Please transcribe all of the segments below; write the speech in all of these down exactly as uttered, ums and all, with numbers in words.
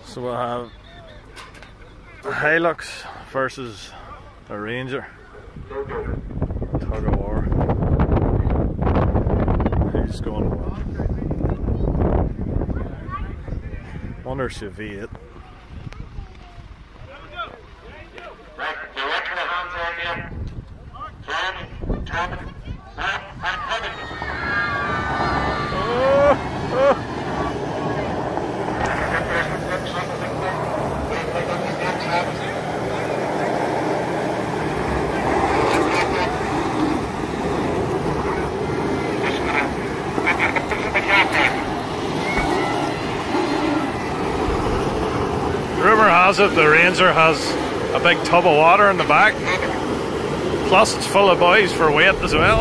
So we'll have a Hilux versus a Ranger. Tug of war. He's going well. Wonder if she'll V eight. Right, direct the hands out here. Turn, turn, and turn. Oh, oh. Rumour has it the Ranger has a big tub of water in the back. Plus it's full of boys for weight as well.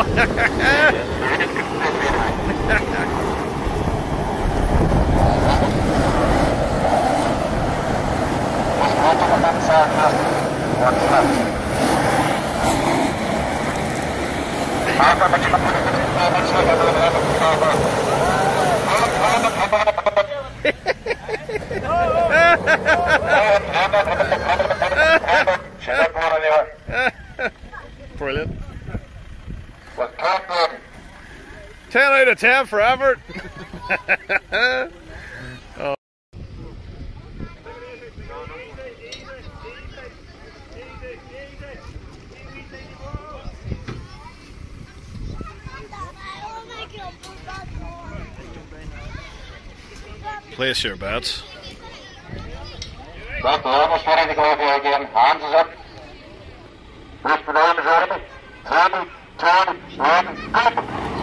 Brilliant. ten out of ten for Everett. Oh. Place your bets. Right, the almost ready to go here again. Hands is up. Mister Name is ready. Ready, turn, ready, go.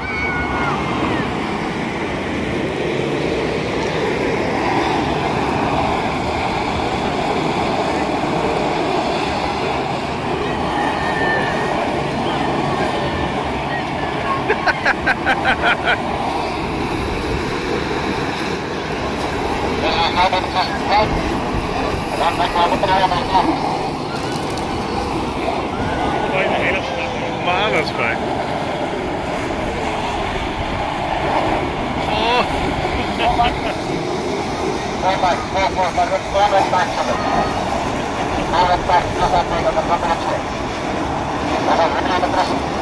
Man, that's great. Oh. Go back, go back, go back, go back to it. Go back, go back, go back, go back to it.